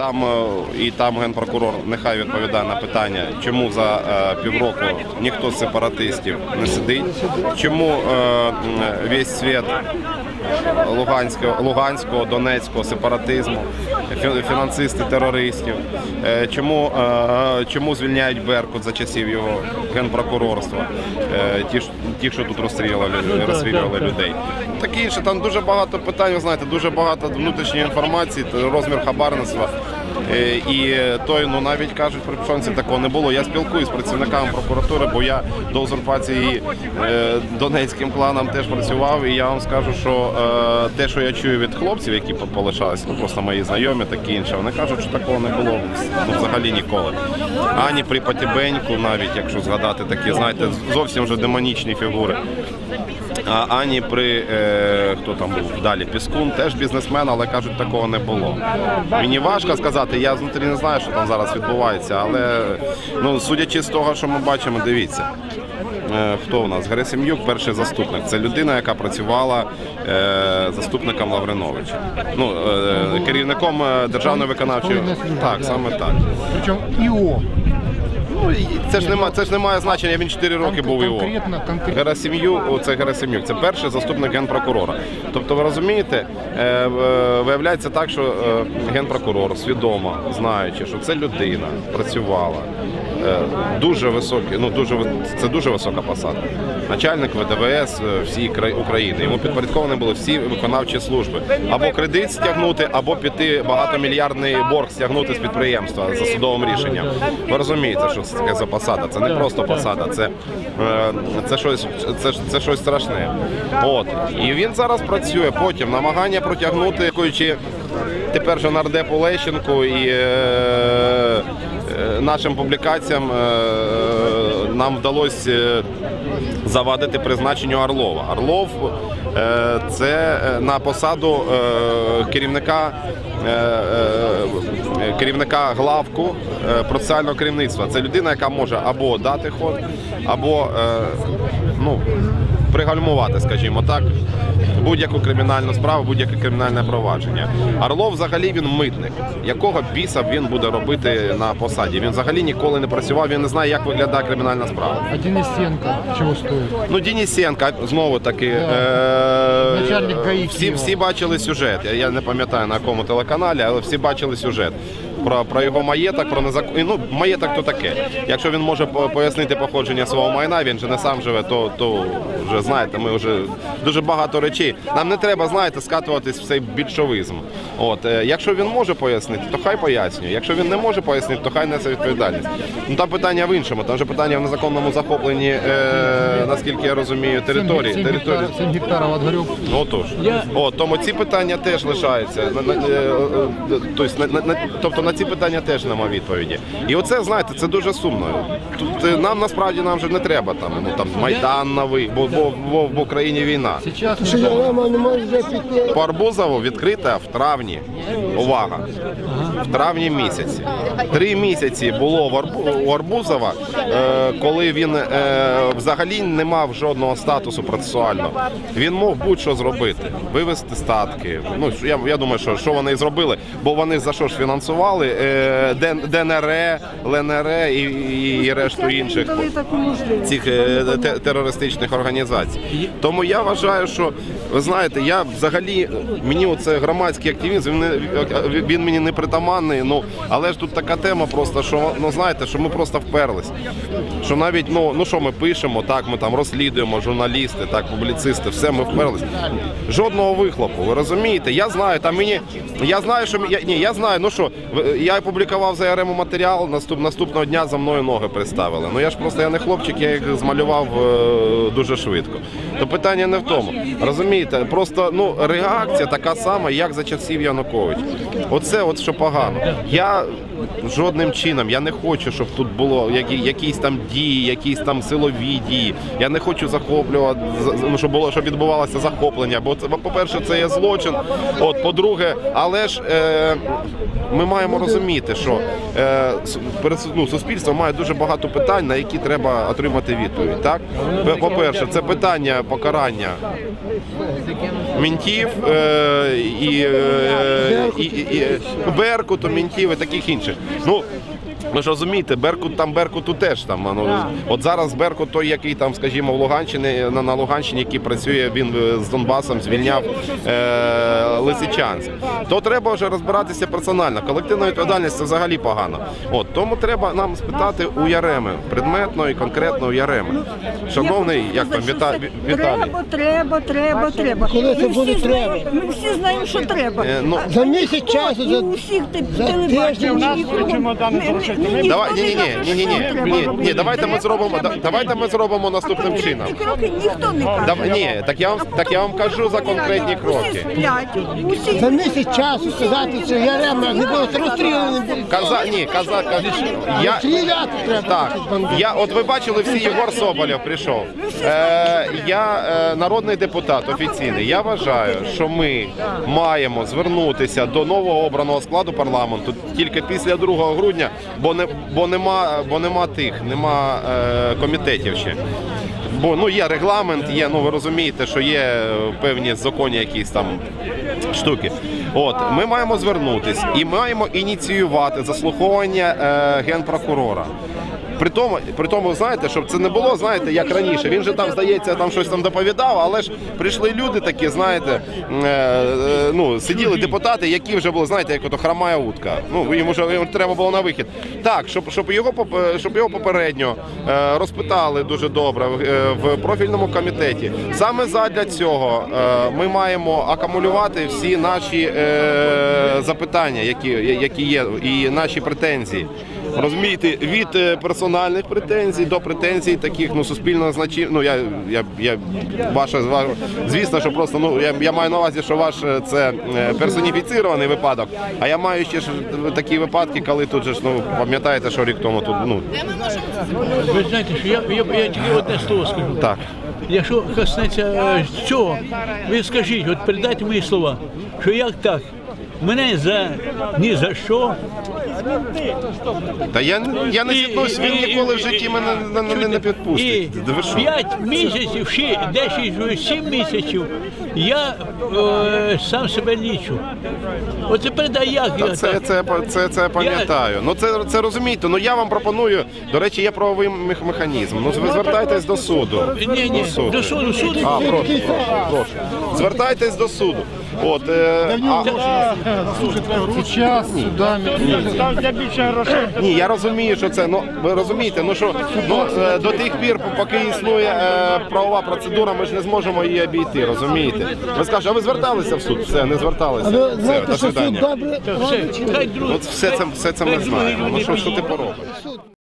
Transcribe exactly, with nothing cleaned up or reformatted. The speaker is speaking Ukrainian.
там, і там генпрокурор нехай відповідає на питання, чому за е, півроку ніхто з сепаратистів не сидить, чому е, весь світ Луганського, Луганського, Донецького сепаратизму, фінансисти терористів, е, чому, е, чому звільняють Беркут за часів його генпрокурорства, е, ті, ті, що тут розстрілювали, розстрілювали людей. Таке інше, там дуже багато питань, ви знаєте, дуже багато внутрішньої інформації, розмір хабарництва. І той, ну навіть кажуть, при Пшонці такого не було. Я спілкуюсь з працівниками прокуратури, бо я до узурпації е, донецьким кланом теж працював, і я вам скажу, що е, те, що я чую від хлопців, які полишалися, ну просто мої знайомі, такі інші, вони кажуть, що такого не було ну, взагалі ніколи. Ані при Потібеньку, навіть, якщо згадати такі, знаєте, зовсім вже демонічні фігури. А ані при, е, хто там був далі, Піскун, теж бізнесмен, але кажуть, такого не було. Мені важко сказати, я знутрі не знаю, що там зараз відбувається, але ну, судячи з того, що ми бачимо, дивіться. Е, хто у нас? Герасим'юк, перший заступник. Це людина, яка працювала е, заступником Лавриновича. Ну, е, керівником державної виконавчої... Так, саме так. Причому ІО. Ну, це ж немає, це ж не має значення, він чотири роки був його. Герасим'юк, це Герасим'юк, це перший заступник генпрокурора. Тобто, ви розумієте, виявляється так, що генпрокурор свідомо, знаючи, що це людина працювала, дуже високий, ну дуже це дуже висока посада. Начальник ВДВС всієї України. Йому підпорядковані були всі виконавчі служби. Або кредит стягнути, або піти багатомільярдний борг стягнути з підприємства за судовим рішенням. Ви розумієте, що це таке за посада? Це не просто посада, це, це, щось, це, це щось страшне. От. І він зараз працює. Потім намагання протягнути, дякуючи тепер же нардепу Лещенку і е, нашим публікаціям е, нам вдалося завадити призначенню Орлова. Орлов е, – це на посаду е, керівника, е, е, керівника главку е, процесуального керівництва. Це людина, яка може або дати ход, або е, ну, пригальмувати, скажімо так, будь-яку кримінальну справу, будь-яке кримінальне провадження. Орлов взагалі він митник. Якого біса він буде робити на посаді? Він взагалі ніколи не працював, він не знає, як виглядає кримінальна справа. А Денисенко чого стоїть? Ну, Денисенко, знову таки, да. е Начальник ГАІ всі, всі бачили сюжет. Я, я не пам'ятаю на якому телеканалі, але всі бачили сюжет. Про, про його маєток, про незакон... Ну, маєток то таке. Якщо він може пояснити походження свого майна, він же не сам живе, то, то вже, знаєте, ми вже дуже багато речей. Нам не треба, знаєте, скатуватись в цей більшовизм. От, е, якщо він може пояснити, то хай пояснює. Якщо він не може пояснити, то хай несе відповідальність. Ну, там питання в іншому. Там же питання в незаконному захопленні, е, наскільки я розумію, території. сім гектарів від Горюк. Отож. От, тому ці питання теж лишаються. Тобто на ці питання теж нема відповіді. І оце, знаєте, це дуже сумно. Тут нам насправді нам вже не треба там, ну там Майдан новий, бо, бо, бо в Україні війна. По Арбузову відкрита в травні. Увага! В травні місяці. Три місяці було в Арбу, у Арбузова, е, коли він е, взагалі не мав жодного статусу процесуального. Він мог будь-що зробити. Вивезти статки. Ну, я, я думаю, що, що вони і зробили, бо вони за що ж фінансували? Е, ДНР, ЛНР і, і, і решту інших цих е, те, терористичних організацій. Тому я вважаю, що, ви знаєте, я взагалі, мені оце громадський активізм, він, він мені не притаманний, ну, але ж тут така тема просто, що, ну, знаєте, що ми просто вперлись. Що навіть, ну, ну що ми пишемо, так, ми там розслідуємо, журналісти, так, публіцисти, все, ми вперлись. Жодного вихлопу, ви розумієте? Я знаю, там мені, я знаю, що, я, ні, я знаю, ну що, я опублікував за ЯРЕМу матеріал, наступ, наступного дня за мною ноги представили. Ну я ж просто, я не хлопчик, я їх змалював е, дуже швидко. То питання не в тому. Розумієте, просто, ну, реакція така сама, як за часів Януковича. Оце от що погано. Я жодним чином, я не хочу, щоб тут було які, якісь там дії, якісь там силові дії. Я не хочу захоплювати, ну, щоб було, щоб відбувалося захоплення, бо це, по-перше, це є злочин. От, по-друге, але ж е, ми маємо розуміти, що е, с- перед- ну, суспільство має дуже багато питань, на які треба отримати відповідь. Так? П- По-перше, це питання покарання мінтів е, і, е, і, і, і Беркуту, мінтів і таких інших. Ну, ви ж розумієте, Беркут там Беркуту теж там. Ну, от зараз Беркут той, який там, скажімо, в Луганщині, на, на Луганщині, який працює, він з Донбасом звільняв е, Лисичанськ. То треба вже розбиратися персонально. Колективна відповідальність це взагалі погано. От тому треба нам спитати у Яреми, предметно і конкретно у Яреми. Шановний, як там Віта, Віталій. Треба, треба, треба, треба. Коли це Ми буде всі треба? знаємо- Ми всі знаємо, що треба. Е, ну, За місяць часу, І за, у всіх те- за телебаченнях, тиждень і нас кругом. Ми- ми- ні- Давай, ніхто ні, ні, не ні, каже, ні, ні, що ні, треба ні, робити. ні, давайте ми Треба, зробимо, треба, да- давайте ми зробимо наступним А чином. конкретні кроки ніхто не каже. Дав- ні, так я вам так я вам кажу за конкретні Усі кроки. сплять, усі... за місяць часу сказати, що Ярема не буде розстріляний. Каза, ні, каза, каза, я, Стріляти треба. так, я, от ви бачили всі, Єгор Соболєв прийшов. Е, я е, народний депутат офіційний. Я вважаю, що ми маємо звернутися до нового обраного складу парламенту тільки після другого грудня, бо не бо нема, бо нема тих, нема е, комітетів ще. Бо ну є регламент, є, ну ви розумієте, що є е, певні законні якісь там штуки. От ми маємо звернутись і маємо ініціювати заслуховування е, генпрокурора. При тому, при тому, знаєте, щоб це не було, знаєте, як раніше. Він же там, здається, там щось там доповідав, але ж прийшли люди такі, знаєте, е, е, ну, сиділи депутати, які вже були, знаєте, як ото хромая утка. Ну, їм вже їм треба було на вихід. Так, щоб, щоб, його, поп- щоб його попередньо е, розпитали дуже добре в, е, в профільному комітеті. Саме задля цього е, ми маємо акумулювати всі наші е, запитання, які, які є, і наші претензії. Розумієте, від е, персональних претензій до претензій таких, ну, суспільного значення. Ну, я, я, я, ваша, ва- звісно, що просто, ну, я, я маю на увазі, що ваш е, це е, персоніфіцірований випадок, а я маю ще ж такі випадки, коли тут же ж, ну, пам'ятаєте, що рік тому тут, ну, Ви знаєте, що я, я, я тільки одне слово скажу. так. Якщо коснеться е, цього, ви скажіть, от передайте мої слова, що як так? Мене за ні за що. Та я, я не зіткнусь, він ніколи в житті мене не, не, не І підпустить. Да ви що? п'ять місяців, ще десять, сім місяців я е, сам себе лічу. Оце передай як Та я це, так. це, це, це пам'ятаю. Ну це, це розумієте. Ну я вам пропоную. До речі, є правовий мех- механізм. Ну ви звертайтесь до суду. Ні, ні, до суду, суду. А, прошу, прошу, прошу. Звертайтесь до суду. От, е, а, Сейчас судами. ні, я розумію, що це. Ну ви розумієте, ну що ну е, до тих пір, поки існує е, правова процедура, ми ж не зможемо її обійти. Розумієте? Ви скажете, а ви зверталися в суд? Все, не зверталися. А ви Все, знаєте, до що суд свидання. добре Все, робить? хай друг. От все це, все це ми знаємо. Ну що ж ти поробиш?